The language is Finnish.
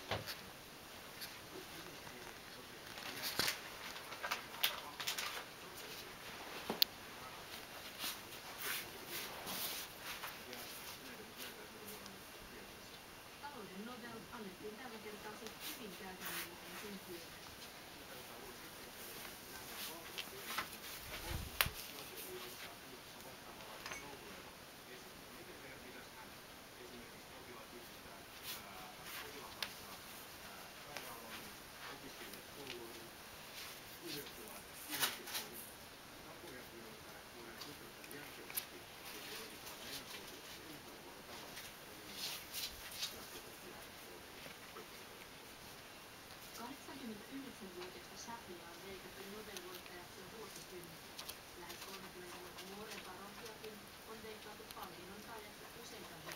Talouden Nobel annettiin tällä kertaa se hyvin käytännöllisen syntyönä. Yhdeksänvuotiaista Shafia on leikattu Nobel-voittajaksi jo vuosikymmeniä. Lähes 30 vuotta nuorempaa rohkeakin on veikkailtu palkinnon saajaksi useita